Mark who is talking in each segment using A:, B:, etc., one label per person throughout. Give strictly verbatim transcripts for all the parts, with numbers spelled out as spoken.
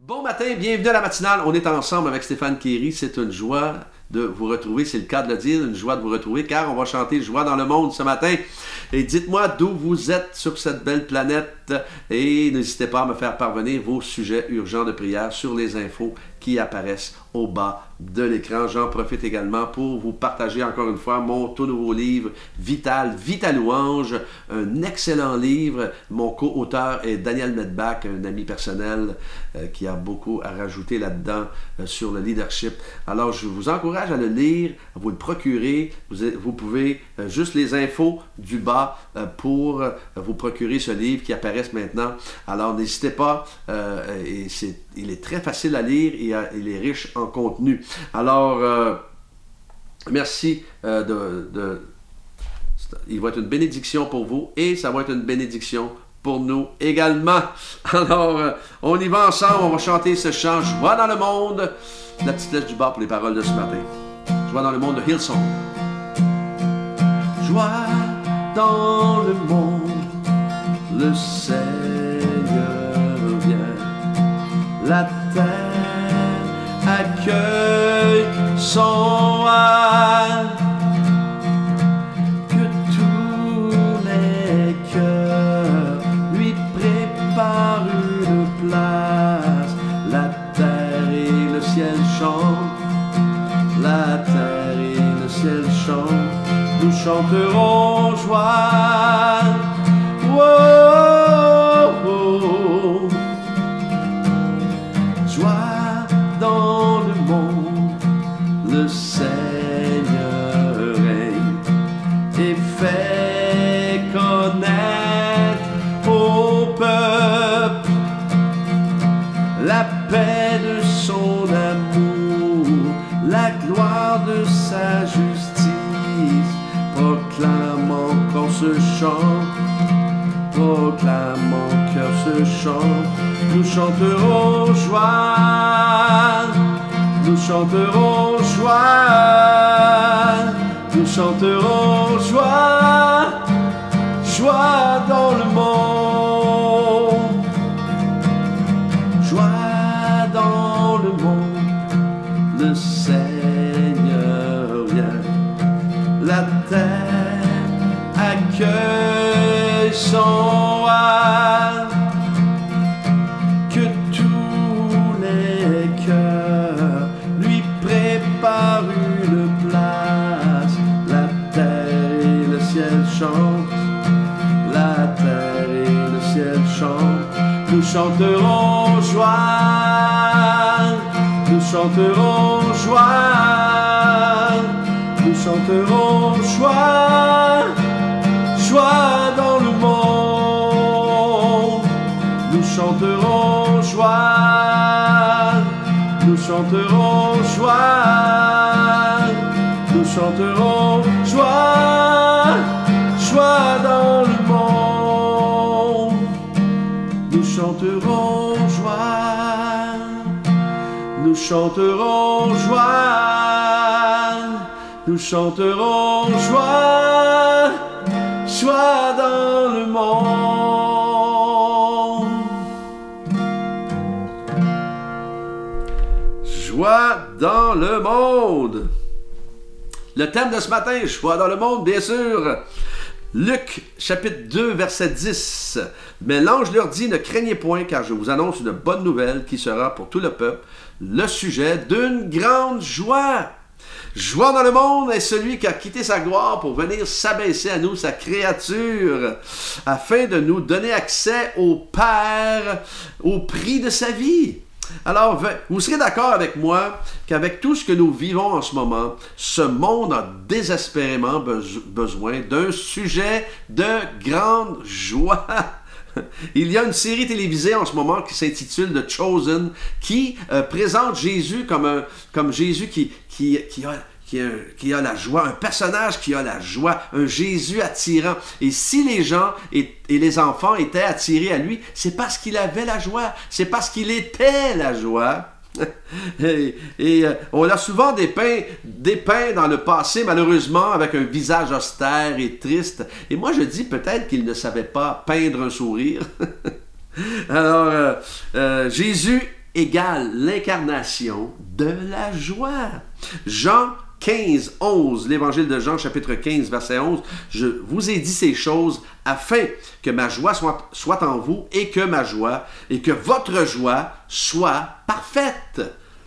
A: Bon matin, bienvenue à la matinale. On est ensemble avec Stéphane Kéry. C'est une joie de vous retrouver, c'est le cas de le dire, une joie de vous retrouver, car on va chanter Joie dans le monde ce matin. Et dites-moi d'où vous êtes sur cette belle planète et n'hésitez pas à me faire parvenir vos sujets urgents de prière sur les infos qui apparaissent au bas de l'écran. J'en profite également pour vous partager encore une fois mon tout nouveau livre Vital, Vital Louange, un excellent livre. Mon co-auteur est Daniel Medbach, un ami personnel euh, qui a beaucoup à rajouter là-dedans euh, sur le leadership. Alors je vous encourage à le lire, à vous le procurer. Vous, vous pouvez euh, juste les infos du bas euh, pour euh, vous procurer ce livre qui apparaît maintenant. Alors n'hésitez pas, euh, et c'est, il est très facile à lire et euh, il est riche en contenu. Alors, euh, merci euh, de, de... Il va être une bénédiction pour vous et ça va être une bénédiction pour nous également. Alors, euh, on y va ensemble, on va chanter ce chant Joie dans le monde. La petite lettre du bas pour les paroles de ce matin. Joie dans le monde de Hillsong. Joie dans le monde, le Seigneur vient. La terre accueille son âme, que tous les cœurs lui préparent une place. La terre et le ciel chantent, la terre et le ciel chantent, nous chanterons joie. Oh, oh, oh. Joie dans le monde, le Seigneur règne et fait connaître au peuple la paix de son amour, la gloire de sa justice. Proclame encore ce chant, proclame en cœur ce chant. Nous chanterons joie, nous chanterons joie, nous chanterons joie, joie dans le monde, joie dans le monde, le Seigneur vient, la terre accueille son âme. Une place, la terre et le ciel chantent, la terre et le ciel chantent, nous chanterons joie, nous chanterons joie, nous chanterons joie, joie dans le monde, nous chanterons joie, nous chanterons joie, nous chanterons joie, joie dans le monde. Nous chanterons joie, nous chanterons joie, nous chanterons joie, joie dans le monde. Joie dans le monde. Le thème de ce matin, joie dans le monde, bien sûr. Luc, chapitre deux, verset dix. Mais l'ange leur dit, ne craignez point, car je vous annonce une bonne nouvelle qui sera pour tout le peuple le sujet d'une grande joie. Joie dans le monde est celui qui a quitté sa gloire pour venir s'abaisser à nous, sa créature, afin de nous donner accès au Père au prix de sa vie. Alors, vous serez d'accord avec moi qu'avec tout ce que nous vivons en ce moment, ce monde a désespérément be- besoin d'un sujet de grande joie. Il y a une série télévisée en ce moment qui s'intitule The Chosen, qui euh, présente Jésus comme, un, comme Jésus qui, qui, qui a... Qui a, qui a la joie, un personnage qui a la joie, un Jésus attirant. Et si les gens et, et les enfants étaient attirés à lui, c'est parce qu'il avait la joie, c'est parce qu'il était la joie. et et euh, on l'a souvent dépeint, dépeint dans le passé, malheureusement, avec un visage austère et triste. Et moi, je dis peut-être qu'il ne savait pas peindre un sourire. Alors, euh, euh, Jésus égale l'incarnation de la joie. Jean quinze, onze, l'évangile de Jean, chapitre quinze, verset onze, « Je vous ai dit ces choses afin que ma joie soit, soit en vous et que ma joie, et que votre joie soit parfaite. »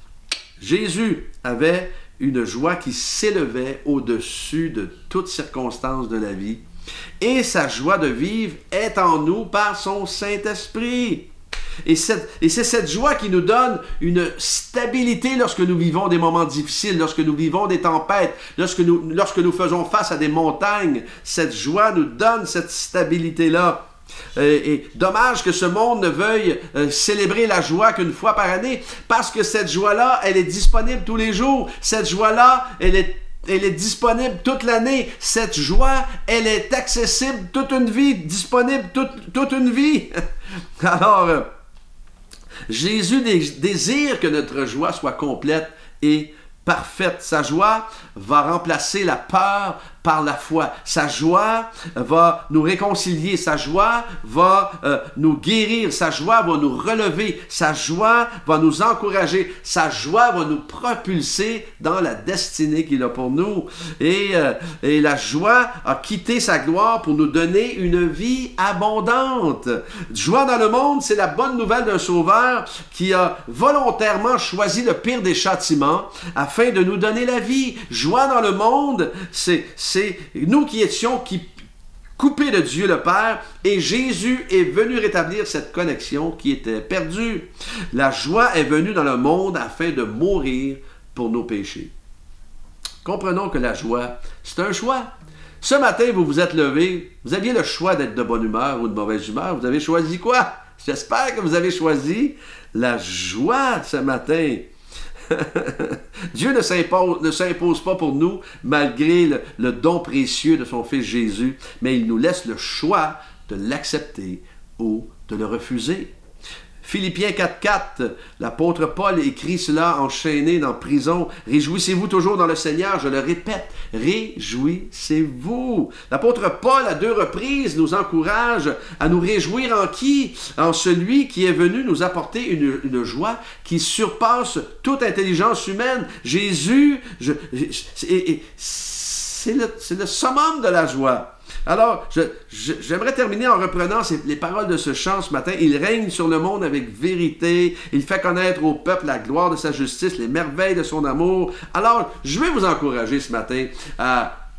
A: Jésus avait une joie qui s'élevait au-dessus de toutes circonstances de la vie, et sa joie de vivre est en nous par son Saint-Esprit. Et c'est cette joie qui nous donne une stabilité lorsque nous vivons des moments difficiles, lorsque nous vivons des tempêtes, lorsque nous, lorsque nous faisons face à des montagnes. Cette joie nous donne cette stabilité-là. Et, et dommage que ce monde ne veuille euh, célébrer la joie qu'une fois par année, parce que cette joie-là, elle est disponible tous les jours. Cette joie-là, elle est Elle est disponible toute l'année. Cette joie, elle est accessible toute une vie, disponible toute, toute une vie. Alors, euh, Jésus désire que notre joie soit complète et parfaite. Sa joie va remplacer la peur par la foi. Sa joie va nous réconcilier. Sa joie va euh, nous guérir. Sa joie va nous relever. Sa joie va nous encourager. Sa joie va nous propulser dans la destinée qu'il a pour nous. Et, euh, et la joie a quitté sa gloire pour nous donner une vie abondante. Joie dans le monde, c'est la bonne nouvelle d'un sauveur qui a volontairement choisi le pire des châtiments afin de nous donner la vie. Joie dans le monde, c'est nous qui étions qui, coupés de Dieu le Père, et Jésus est venu rétablir cette connexion qui était perdue. La joie est venue dans le monde afin de mourir pour nos péchés. Comprenons que la joie, c'est un choix. Ce matin, vous vous êtes levé, vous aviez le choix d'être de bonne humeur ou de mauvaise humeur. Vous avez choisi quoi? J'espère que vous avez choisi la joie ce matin. Dieu ne s'impose pas pour nous malgré le, le don précieux de son Fils Jésus, mais il nous laisse le choix de l'accepter ou de le refuser. Philippiens quatre, quatre, l'apôtre Paul écrit cela enchaîné dans prison. « Réjouissez-vous toujours dans le Seigneur. » Je le répète, réjouissez-vous. L'apôtre Paul, à deux reprises, nous encourage à nous réjouir en qui? En celui qui est venu nous apporter une, une joie qui surpasse toute intelligence humaine. Jésus, je, je, c'est le, le summum de la joie. Alors, j'aimerais terminer en reprenant ces, les paroles de ce chant ce matin. Il règne sur le monde avec vérité. Il fait connaître au peuple la gloire de sa justice, les merveilles de son amour. Alors, je vais vous encourager ce matin à,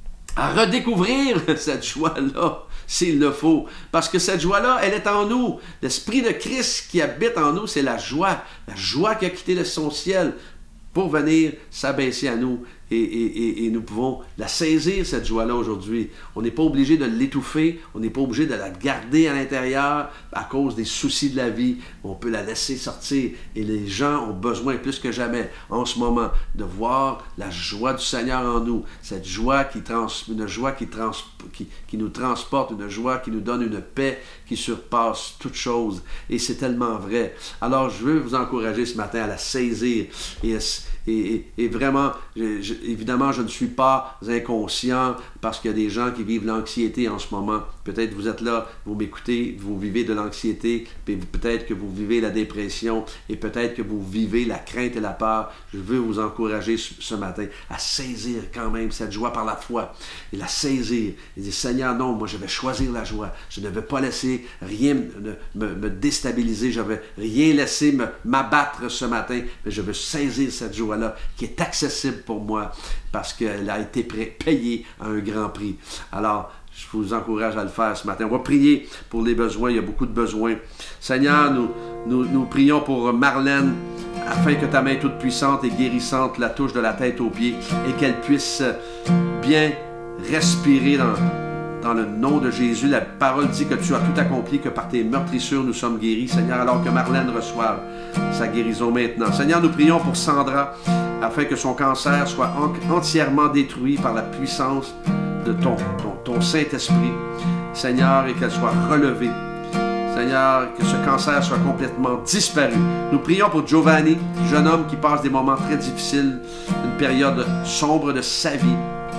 A: à redécouvrir cette joie-là, s'il le faut. Parce que cette joie-là, elle est en nous. L'Esprit de Christ qui habite en nous, c'est la joie. La joie qui a quitté son ciel pour venir s'abaisser à nous. Et, et, et nous pouvons la saisir, cette joie-là, aujourd'hui. On n'est pas obligé de l'étouffer, on n'est pas obligé de la garder à l'intérieur à cause des soucis de la vie. On peut la laisser sortir. Et les gens ont besoin plus que jamais, en ce moment, de voir la joie du Seigneur en nous. Cette joie qui, trans, une joie qui, trans, qui, qui nous transporte, une joie qui nous donne une paix qui surpasse toute chose. Et c'est tellement vrai. Alors, je veux vous encourager ce matin à la saisir et Et, et, et vraiment, je, je, évidemment, je ne suis pas inconscient parce qu'il y a des gens qui vivent l'anxiété en ce moment. Peut-être vous êtes là, vous m'écoutez, vous vivez de l'anxiété, puis peut-être que vous vivez la dépression et peut-être que vous vivez la crainte et la peur. Je veux vous encourager ce, ce matin à saisir quand même cette joie par la foi et la saisir et dire, Seigneur, non, moi je vais choisir la joie. Je ne vais pas laisser rien me, me, me déstabiliser, je ne vais rien laisser m'abattre ce matin, mais je veux saisir cette joie là qui est accessible pour moi parce qu'elle a été payée à un grand prix. Alors, je vous encourage à le faire ce matin. On va prier pour les besoins. Il y a beaucoup de besoins. Seigneur, nous, nous, nous prions pour Marlène afin que ta main toute puissante et guérissante la touche de la tête aux pieds et qu'elle puisse bien respirer dans Dans le nom de Jésus. La parole dit que tu as tout accompli, que par tes meurtrissures nous sommes guéris. Seigneur, alors que Marlène reçoive sa guérison maintenant. Seigneur, nous prions pour Sandra, afin que son cancer soit entièrement détruit par la puissance de ton, ton, ton Saint-Esprit. Seigneur, et qu'elle soit relevée. Seigneur, que ce cancer soit complètement disparu. Nous prions pour Giovanni, jeune homme qui passe des moments très difficiles, une période sombre de sa vie.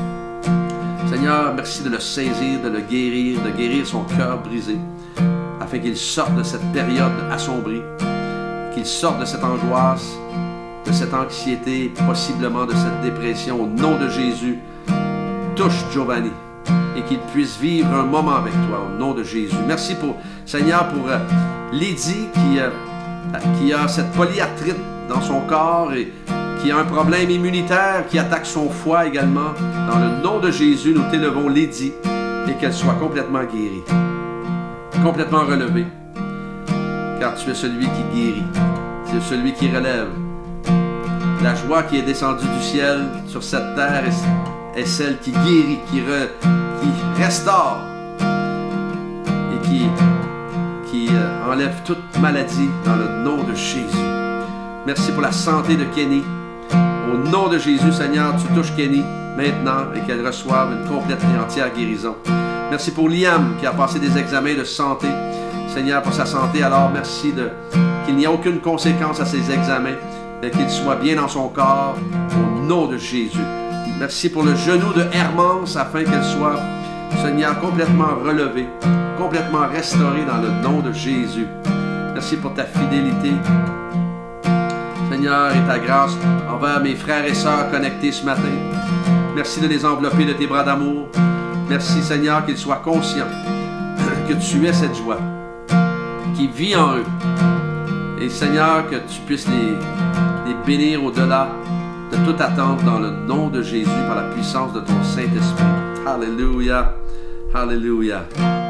A: Seigneur, merci de le saisir, de le guérir, de guérir son cœur brisé, afin qu'il sorte de cette période assombrie, qu'il sorte de cette angoisse, de cette anxiété, possiblement de cette dépression. Au nom de Jésus, touche Giovanni et qu'il puisse vivre un moment avec toi, au nom de Jésus. Merci, pour, Seigneur, pour euh, Lydie qui, euh, qui a cette polyarthrite dans son corps et qui a un problème immunitaire qui attaque son foie également. Dans le nom de Jésus, nous t'élevons Lydie et qu'elle soit complètement guérie, complètement relevée, car tu es celui qui guérit, tu es celui qui relève. La joie qui est descendue du ciel sur cette terre est, est celle qui guérit, qui, re, qui restaure et qui, qui euh, enlève toute maladie dans le nom de Jésus. Merci pour la santé de Kenny. Au nom de Jésus, Seigneur, tu touches Kenny maintenant et qu'elle reçoive une complète et entière guérison. Merci pour Liam qui a passé des examens de santé. Seigneur, pour sa santé, alors merci de qu'il n'y ait aucune conséquence à ces examens, mais qu'il soit bien dans son corps, au nom de Jésus. Merci pour le genou de Hermance, afin qu'elle soit, Seigneur, complètement relevée, complètement restaurée dans le nom de Jésus. Merci pour ta fidélité, Seigneur, et ta grâce envers mes frères et sœurs connectés ce matin. Merci de les envelopper de tes bras d'amour. Merci, Seigneur, qu'ils soient conscients que tu es cette joie qui vit en eux. Et, Seigneur, que tu puisses les, les bénir au-delà de toute attente dans le nom de Jésus par la puissance de ton Saint-Esprit. Alléluia. Alléluia.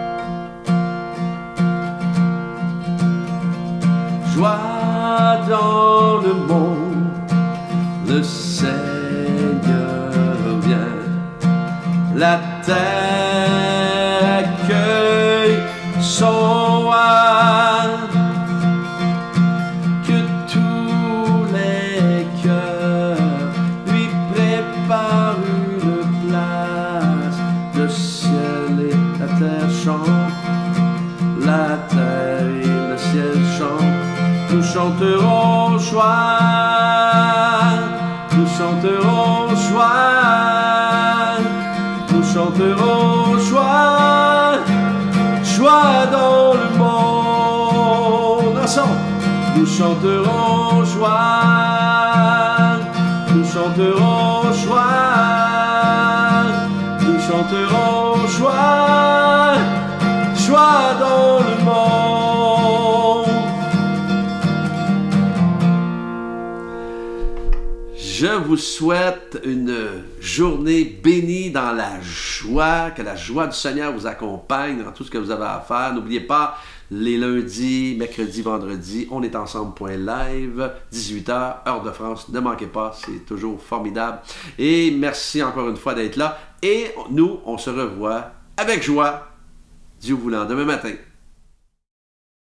A: Joie dans le monde, le Seigneur vient. La terre accueille son roi. Que tous les cœurs lui préparent une place. Le ciel et la terre chantent, la terre et le ciel chantent. Nous chanterons joie, nous chanterons joie, nous chanterons joie, joie dans le monde. Ensemble, nous chanterons joie, nous chanterons joie, nous chanterons joie, joie dans le monde. Je vous souhaite une journée bénie dans la joie, que la joie du Seigneur vous accompagne dans tout ce que vous avez à faire. N'oubliez pas, les lundis, mercredis, vendredis, on est ensemble point live, dix-huit heures, heure de France. Ne manquez pas, c'est toujours formidable. Et merci encore une fois d'être là. Et nous, on se revoit avec joie, Dieu voulant, demain matin.